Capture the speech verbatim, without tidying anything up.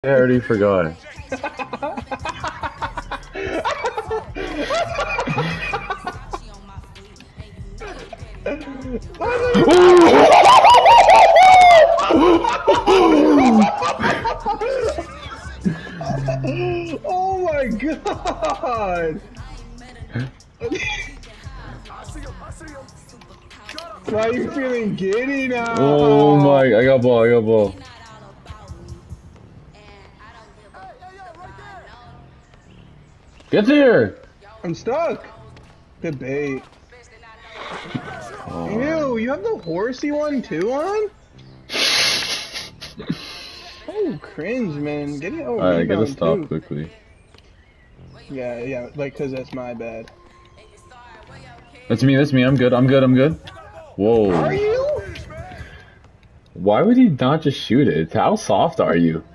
I already forgot. Oh my god! Why are you feeling giddy now? Oh my, I got ball, I got ball. Get there! I'm stuck. Good bait. Oh. Ew, you have the horsey one too on? Oh, cringe, man. Get it. Oh, Alright, I gotta rebound stop too. quickly. Yeah, yeah, like, cause that's my bad. That's me, that's me, I'm good, I'm good, I'm good. Whoa. Are you? Why would he not just shoot it? How soft are you?